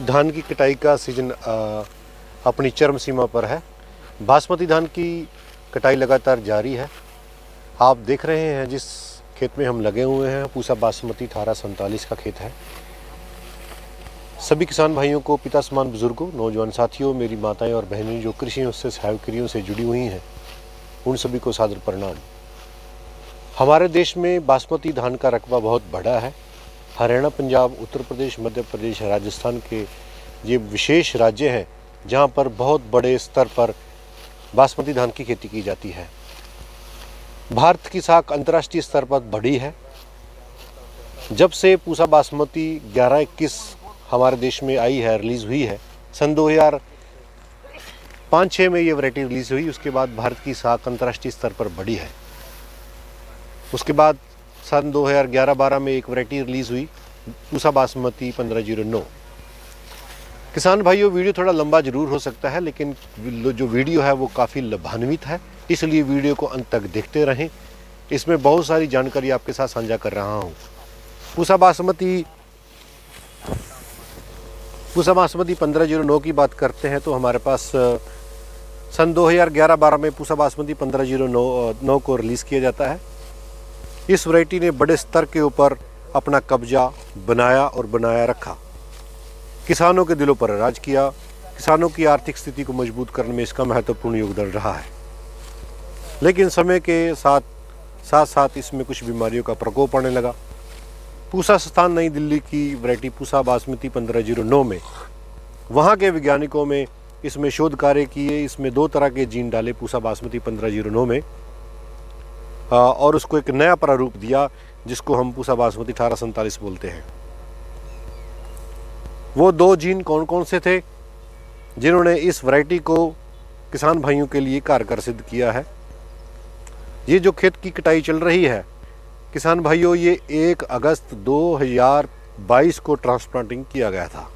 धान की कटाई का सीजन अपनी चरम सीमा पर है। बासमती धान की कटाई लगातार जारी है। आप देख रहे हैं जिस खेत में हम लगे हुए हैं, पूसा बासमती 1847 का खेत है। सभी किसान भाइयों को, पिता समान बुजुर्गों, नौजवान साथियों, मेरी माताएं और बहनें जो कृषि से सहायकों से जुड़ी हुई हैं, उन सभी को सादर प्रणाम। हमारे देश में बासमती धान का रकबा बहुत बड़ा है। हरियाणा, पंजाब, उत्तर प्रदेश, मध्य प्रदेश, राजस्थान के ये विशेष राज्य हैं जहाँ पर बहुत बड़े स्तर पर बासमती धान की खेती की जाती है। भारत की साख अंतर्राष्ट्रीय स्तर पर बढ़ी है। जब से पूसा बासमती 1121 हमारे देश में आई है, रिलीज़ हुई है, सन 2005-06 में ये वैरायटी रिलीज़ हुई। उसके बाद भारत की साख अंतर्राष्ट्रीय स्तर पर बढ़ी है। उसके बाद सन 2011-12 में एक वैरायटी रिलीज़ हुई, पूसा बासमती 1509। किसान भाइयों, वीडियो थोड़ा लंबा जरूर हो सकता है, लेकिन जो वीडियो है वो काफ़ी लाभान्वित है, इसलिए वीडियो को अंत तक देखते रहें। इसमें बहुत सारी जानकारी आपके साथ साझा कर रहा हूँ। पूसा बासमती 1509 की बात करते हैं तो हमारे पास सन 2011-12 में पूसा बासमती 1509 को रिलीज़ किया जाता है। इस वैरायटी ने बड़े स्तर के ऊपर अपना कब्जा बनाया और बनाया रखा। किसानों के दिलों पर राज किया। किसानों की आर्थिक स्थिति को मजबूत करने में इसका महत्वपूर्ण योगदान रहा है। लेकिन समय के साथ साथ इसमें कुछ बीमारियों का प्रकोप आने लगा। पूसा स्थान नई दिल्ली की वैरायटी पूसा बासमती 1509 में वहाँ के वैज्ञानिकों में इसमें शोध कार्य किए। इसमें 2 तरह के जीन डाले पूसा बासमती 1509 में, और उसको एक नया प्रारूप दिया जिसको हम पूसा बासमती 1847 बोलते हैं। वो 2 जीन कौन कौन से थे जिन्होंने इस वैरायटी को किसान भाइयों के लिए कारगर सिद्ध किया है? ये जो खेत की कटाई चल रही है किसान भाइयों, ये 1 अगस्त 2022 को ट्रांसप्लांटिंग किया गया था।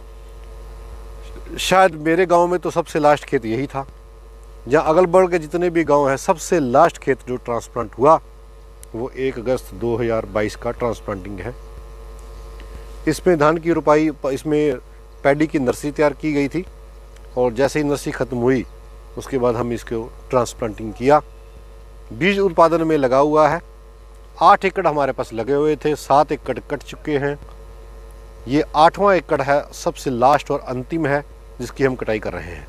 शायद मेरे गांव में तो सबसे लास्ट खेत यही था। जहाँ अगल बगल के जितने भी गांव हैं, सबसे लास्ट खेत जो ट्रांसप्लांट हुआ वो 1 अगस्त 2022 का ट्रांसप्लांटिंग है। इसमें धान की रोपाई, इसमें पैडी की नर्सरी तैयार की गई थी, और जैसे ही नर्सरी ख़त्म हुई उसके बाद हम इसको ट्रांसप्लांटिंग किया। बीज उत्पादन में लगा हुआ है। 8 एकड़ हमारे पास लगे हुए थे, 7 एकड़ कट चुके हैं। ये 8वां एकड़ है, सबसे लास्ट और अंतिम है, जिसकी हम कटाई कर रहे हैं।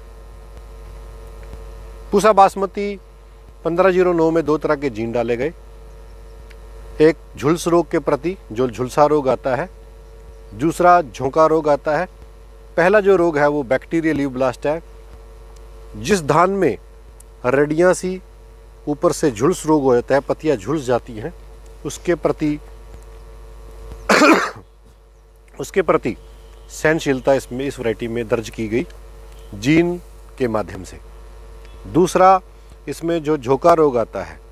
पूसा बासमती 1509 में 2 तरह के जीन डाले गए। एक झुलस रोग के प्रति, जो झुलसा रोग आता है, दूसरा झोंका रोग आता है। पहला जो रोग है वो बैक्टीरियल लीफ ब्लास्ट है। जिस धान में रडियाँ सी ऊपर से झुलस रोग हो जाता है, पत्तियाँ झुलस जाती हैं, उसके प्रति सहनशीलता इस वैरायटी में दर्ज की गई जीन के माध्यम से। दूसरा, इसमें जो झोंका रोग आता है,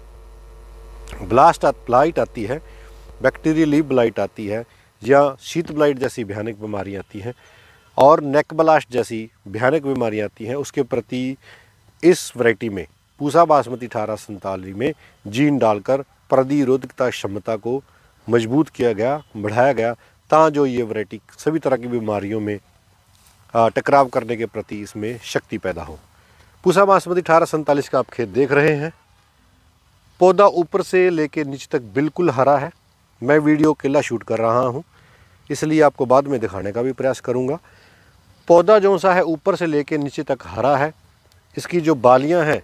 ब्लाइट आती है, बैक्टीरियल लीफ ब्लाइट आती है, या शीत ब्लाइट जैसी भयानक बीमारियाँ आती हैं, और नेक ब्लास्ट जैसी भयानक बीमारियाँ आती हैं, उसके प्रति इस वैरायटी में पूसा बासमती 1847 में जीन डालकर प्रतिरोधकता क्षमता को मजबूत किया गया, बढ़ाया गया, ताकि ये वैरायटी सभी तरह की बीमारियों में टकराव करने के प्रति इसमें शक्ति पैदा हो। पूसा बासमती 1847 का आप खेत देख रहे हैं। पौधा ऊपर से लेकर नीचे तक बिल्कुल हरा है। मैं वीडियो अकेला शूट कर रहा हूं, इसलिए आपको बाद में दिखाने का भी प्रयास करूंगा। पौधा जो सा है ऊपर से लेकर नीचे तक हरा है। इसकी जो बालियां हैं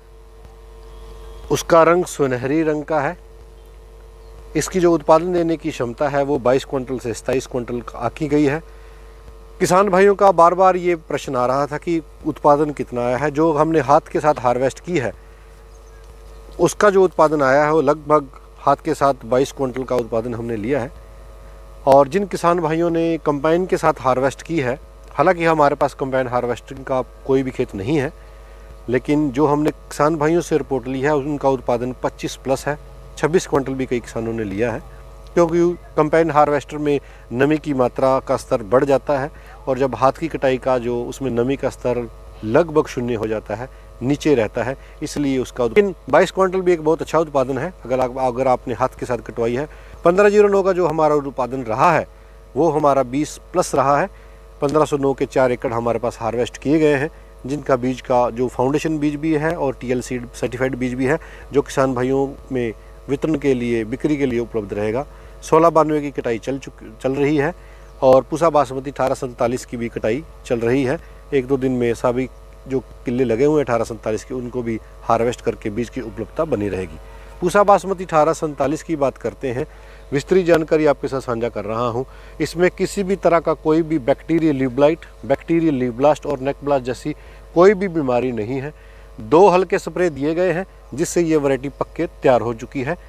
उसका रंग सुनहरी रंग का है। इसकी जो उत्पादन देने की क्षमता है वो 22 क्विंटल से 27 क्विंटल आकी गई है। किसान भाइयों का बार बार ये प्रश्न आ रहा था कि उत्पादन कितना आया है। जो हमने हाथ के साथ हार्वेस्ट की है उसका जो उत्पादन आया है वो लगभग हाथ के साथ 22 क्विंटल का उत्पादन हमने लिया है। और जिन किसान भाइयों ने कंबाइन के साथ हार्वेस्ट की है, हालांकि हमारे पास कंबाइन हार्वेस्टिंग का कोई भी खेत नहीं है, लेकिन जो हमने किसान भाइयों से रिपोर्ट ली है उनका उत्पादन 25 प्लस है। 26 क्विंटल भी कई किसानों ने लिया है, क्योंकि कंबाइन हार्वेस्टर में नमी की मात्रा का स्तर बढ़ जाता है, और जब हाथ की कटाई का जो उसमें नमी का स्तर लगभग 0 हो जाता है, नीचे रहता है, इसलिए उसका 22 क्विंटल भी एक बहुत अच्छा उत्पादन है अगर आपने हाथ के साथ कटवाई है। 1509 का जो हमारा उत्पादन रहा है वो हमारा 20 प्लस रहा है। 1509 के 4 एकड़ हमारे पास हार्वेस्ट किए गए हैं, जिनका बीज का जो फाउंडेशन बीज भी है और टीएल सीड सर्टिफाइड बीज भी है, जो किसान भाइयों में वितरण के लिए, बिक्री के लिए उपलब्ध रहेगा। 1692 की कटाई चल रही है और पूसा बासमती 1847 की भी कटाई चल रही है। 1-2 दिन में सभी जो किले लगे हुए हैं 1847 के, उनको भी हार्वेस्ट करके बीज की उपलब्धता बनी रहेगी। पूसा बासमती 1847 की बात करते हैं, विस्तृत जानकारी आपके साथ साझा कर रहा हूं। इसमें किसी भी तरह का कोई भी bacterial leaf blight, bacterial leaf blast और नेक ब्लास्ट जैसी कोई भी बीमारी नहीं है। 2 हल्के स्प्रे दिए गए हैं, जिससे ये वैरायटी पक्के तैयार हो चुकी है।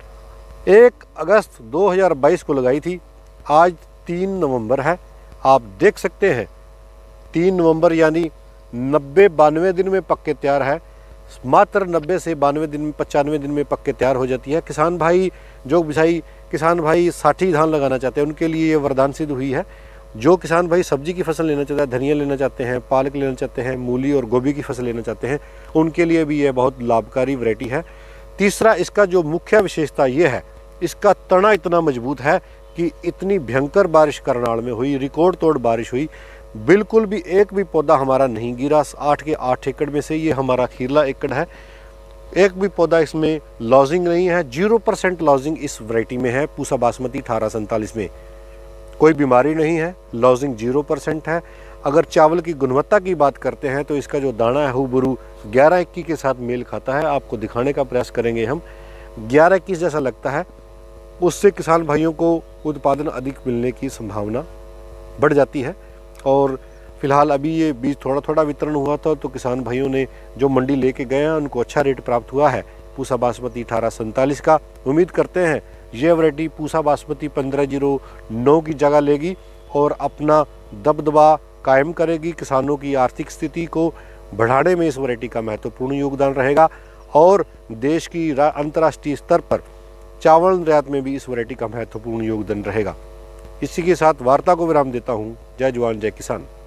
1 अगस्त 2022 को लगाई थी, आज 3 नवंबर है। आप देख सकते हैं 3 नवंबर यानी 90-92 दिन में पक्के तैयार है। मात्र 90 से 92 दिन में, 95 दिन में पक्के तैयार हो जाती है। किसान भाई जो बिछाई किसान भाई 60 धान लगाना चाहते हैं, उनके लिए ये वरदान सिद्ध हुई है। जो किसान भाई सब्जी की फसल लेना चाहते हैं, धनिया लेना चाहते हैं, पालक लेना चाहते हैं, मूली और गोभी की फसल लेना चाहते हैं, उनके लिए भी ये बहुत लाभकारी वैरायटी है। तीसरा, इसका जो मुख्य विशेषता ये है, इसका तना इतना मजबूत है कि इतनी भयंकर बारिश करनाल में हुई, रिकॉर्ड तोड़ बारिश हुई, बिल्कुल भी एक भी पौधा हमारा नहीं गिरा। 8 के 8 एकड़ में से ये हमारा खीरला एकड़ है, एक भी पौधा इसमें लॉजिंग नहीं है। 0% लॉजिंग इस वैरायटी में है। पूसा बासमती 1847 में कोई बीमारी नहीं है, लॉजिंग 0% है। अगर चावल की गुणवत्ता की बात करते हैं तो इसका जो दाना है हुबरू 11-21 के साथ मेल खाता है। आपको दिखाने का प्रयास करेंगे हम, 11-21 जैसा लगता है। उससे किसान भाइयों को उत्पादन अधिक मिलने की संभावना बढ़ जाती है। और फिलहाल अभी ये बीज थोड़ा थोड़ा वितरण हुआ था, तो किसान भाइयों ने जो मंडी लेके गए हैं उनको अच्छा रेट प्राप्त हुआ है पूसा बासमती 1847 का। उम्मीद करते हैं ये वैरायटी पूसा बासमती 1509 की जगह लेगी और अपना दबदबा कायम करेगी। किसानों की आर्थिक स्थिति को बढ़ाने में इस वैरायटी का महत्वपूर्ण योगदान रहेगा और देश की अंतर्राष्ट्रीय स्तर पर चावल निर्यात में भी इस वैरायटी का महत्वपूर्ण योगदान रहेगा। इसी के साथ वार्ता को विराम देता हूँ। जय जवान जय किसान।